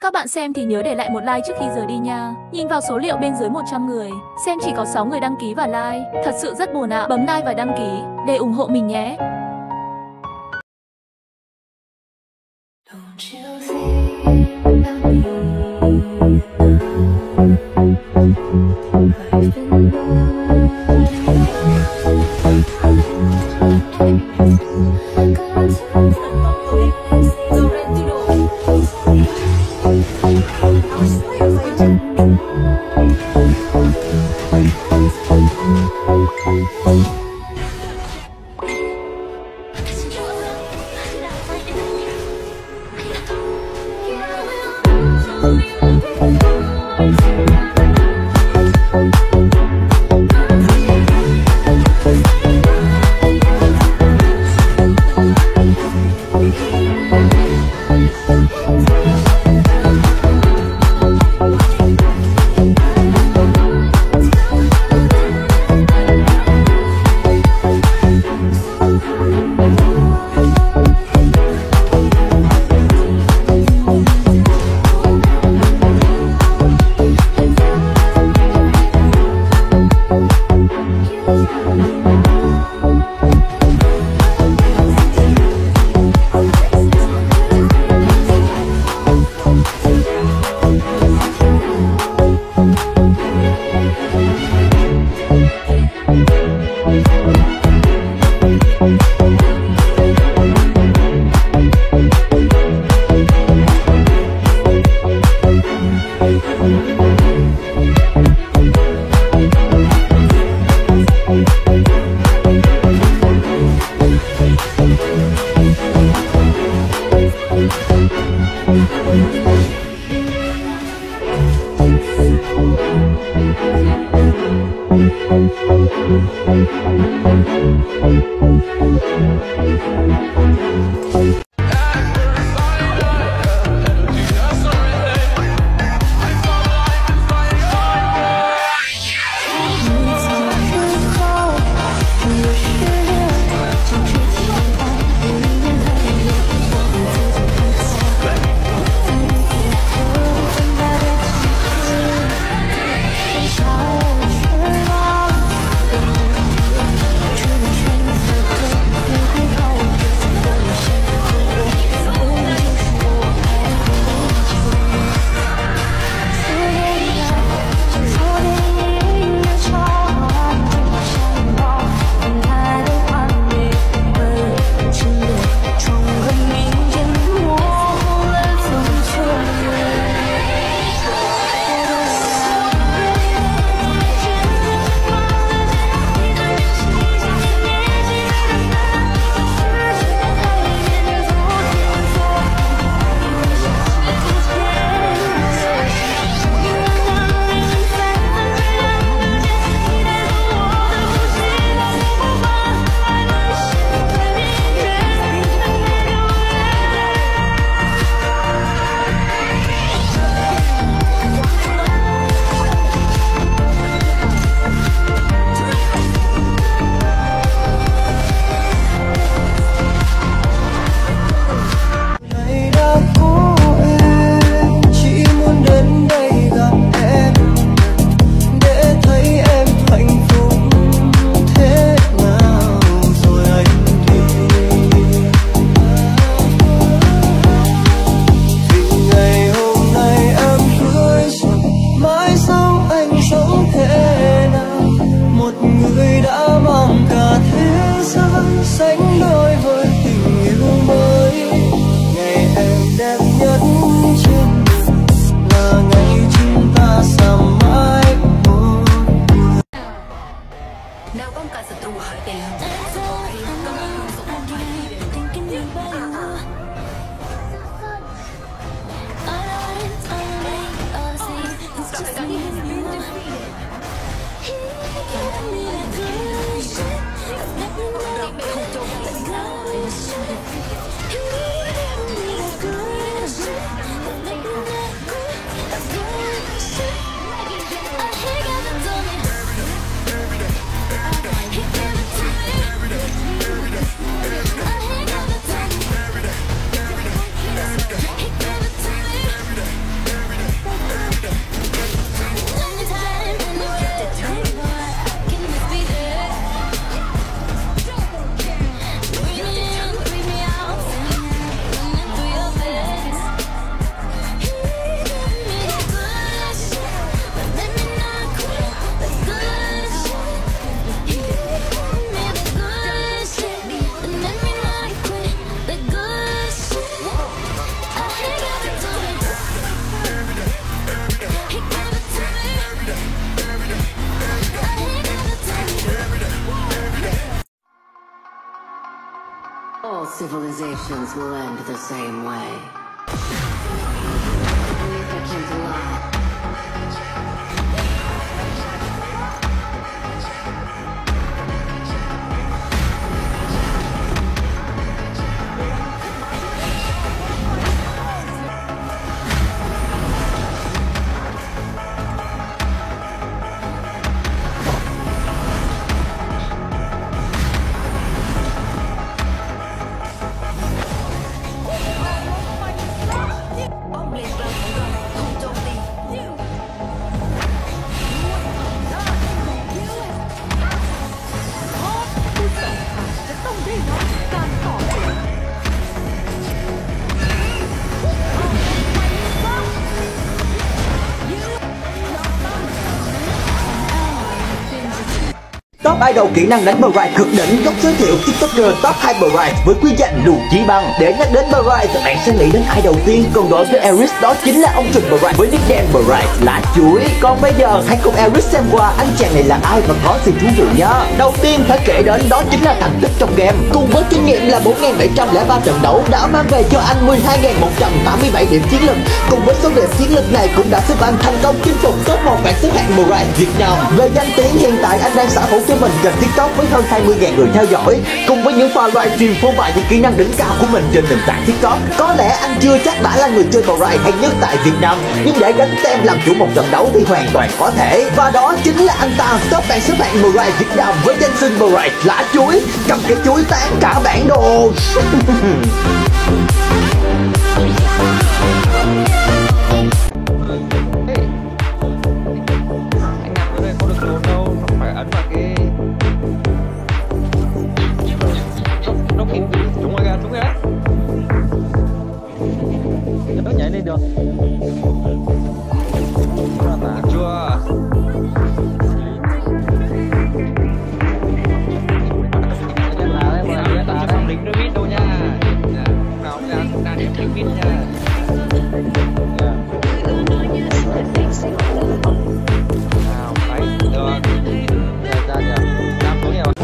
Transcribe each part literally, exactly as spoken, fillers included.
Các bạn xem thì nhớ để lại một like trước khi rời đi nha. Nhìn vào số liệu bên dưới một trăm người, xem chỉ có sáu người đăng ký và like. Thật sự rất buồn ạ. Bấm like và đăng ký để ủng hộ mình nhé. Don't you think about me? I've been civilizations will end the same way. Believe I came to lie. Top Idol kỹ năng đánh Bright cực đỉnh, góc giới thiệu TikToker top hai Bright với quy danh Lù Chí Băng. Để nhắc đến Bright, bạn sẽ nghĩ đến ai đầu tiên? Còn đối với Aris, đó chính là ông trùm Bright với nickname Bright là chuối. Còn bây giờ hãy cùng Aris xem qua anh chàng này là ai và có gì thú vị nhá. Đầu tiên phải kể đến đó chính là thành tích trong game. Cùng với kinh nghiệm là bốn nghìn bảy trăm lẻ ba trận đấu đã mang về cho anh mười hai nghìn một trăm tám mươi bảy điểm chiến lực. Cùng với số điểm chiến lực này cũng đã giúp anh thành công chinh phục top một bảng xếp hạng Bright Việt Nam. Về danh tiếng, hiện tại anh đang sở hữu cho mình kênh TikTok với hơn hai mươi nghìn người theo dõi, cùng với những pha livestream phô bày những kỹ năng đỉnh cao của mình trên nền tảng TikTok. Có lẽ anh chưa chắc đã là người chơi Bright hay nhất tại Việt Nam, nhưng để gánh tem làm chủ một trận đấu thì hoàn toàn có thể. Và đó chính là anh ta, top bảng xếp hạng Bright Việt Nam với danh xưng Bright lá chuối, cầm cái chuối tán cả bản đồ. Được. Chưa. Không lính David đâu nha. Nào cũng đang đang điểm David nha. Nào, đấy, được. Ra ra. Nam xuống nhiều.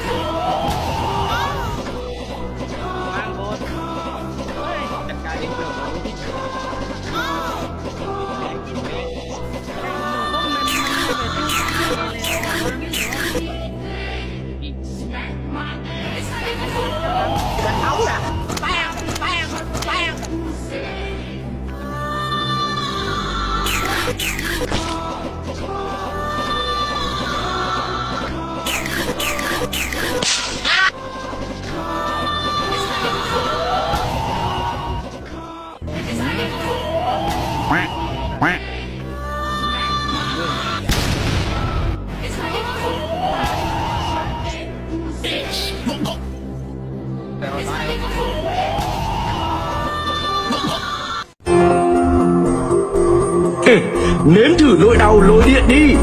Mang vốn. Ôi, chặt cái đi được. Ấu nè, bang, bang, bang. Nếm thử nỗi đau lôi điện đi.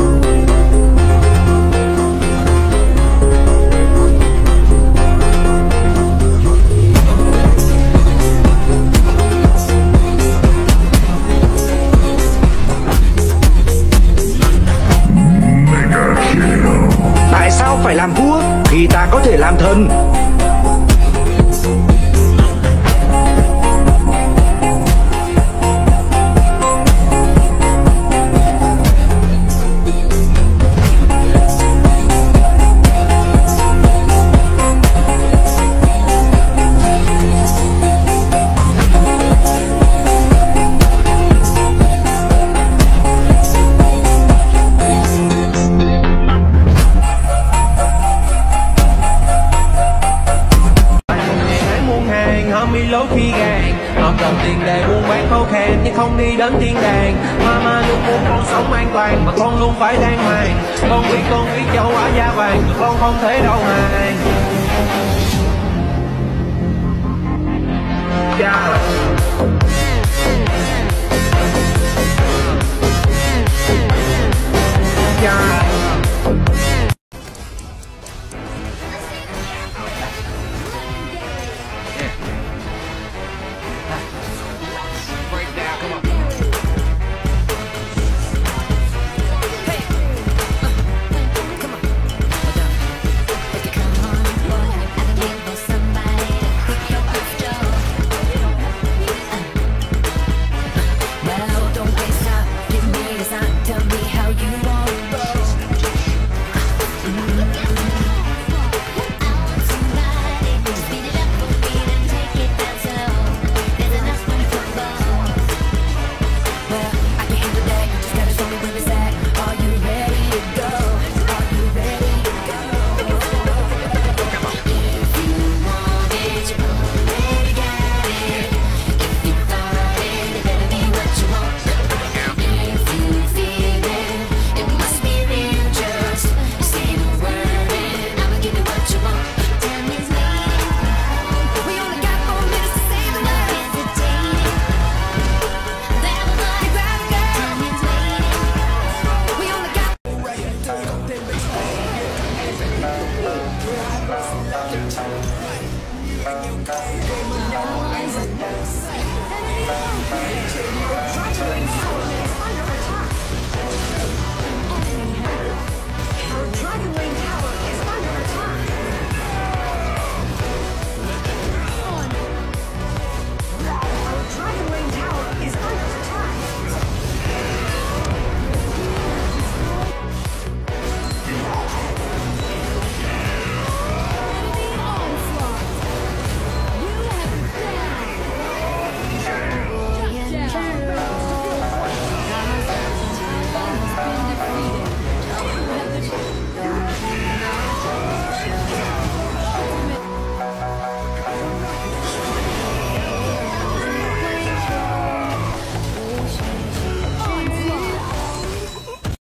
Tại sao phải làm vua khi ta có thể làm thần? Lối khi gàng hợp đồng tiền đề buôn bán khó khăn nhưng không đi đến thiên đàng. Mama luôn muốn con sống an toàn mà con luôn phải đàng hoàng. Con biết con biết châu Á da vàng con không thể đâu hàng. Yeah. Yeah. Hey.